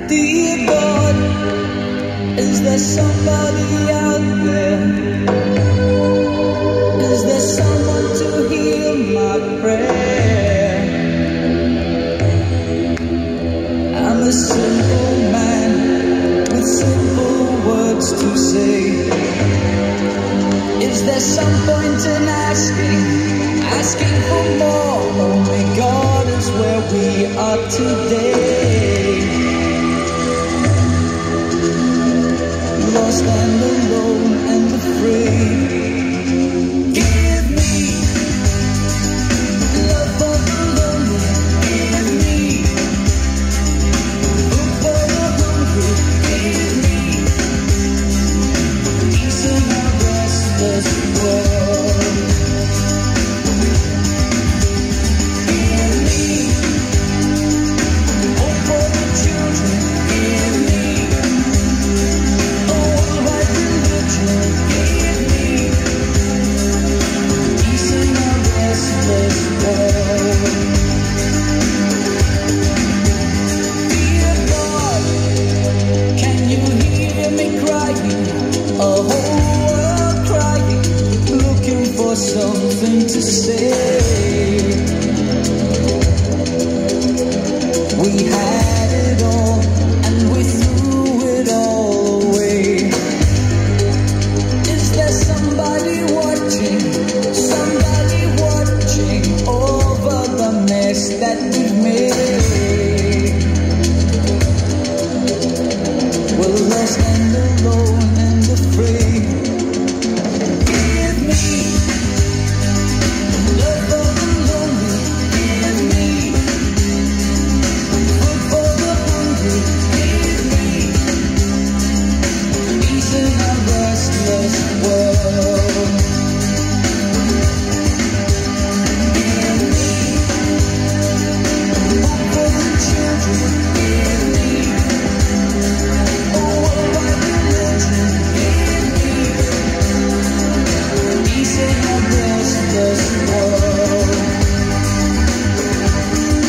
Dear God, is there somebody out there? Is there someone to hear my prayer? I'm a simple man with simple words to say. Is there some point in asking for more? Only God is where we are today. Lost and alone and afraid. Give me love for the lonely. Give me food for the hungry. Give me peace in a restless world. Give me hope for the children. Give me something to say. We had it all and we threw it all away. Is there somebody watching over the mess that we've made? We're lost and alone and afraid.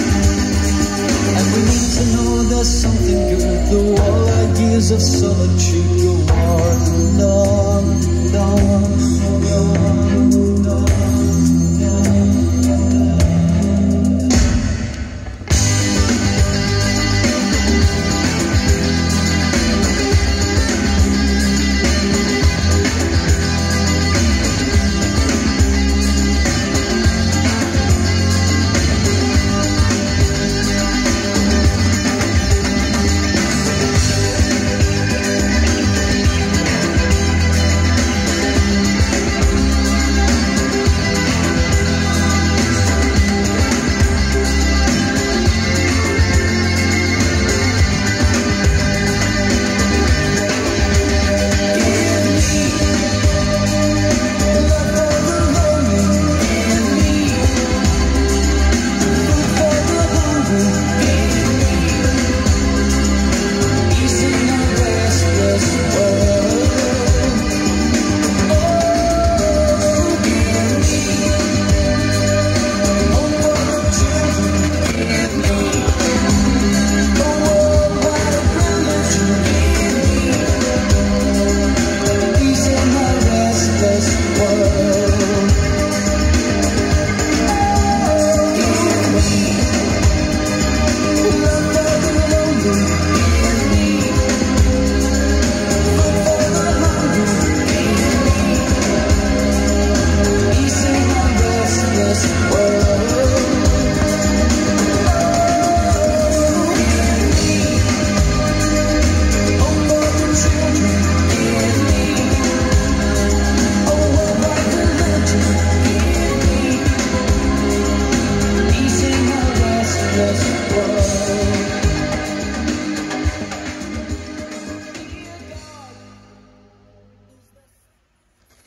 Something good through all our years of solitude.